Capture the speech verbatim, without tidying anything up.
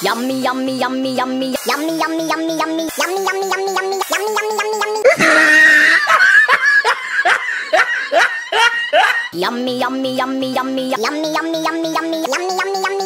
Yummy, yummy, yummy, yummy, yummy, yummy, yummy, yummy, yummy, yummy, yummy, yummy, yummy, yummy, yummy, yummy. Yummy, yummy, yummy, yummy, yummy, yummy, yummy, yummy, yummy, yummy, yummy, yummy.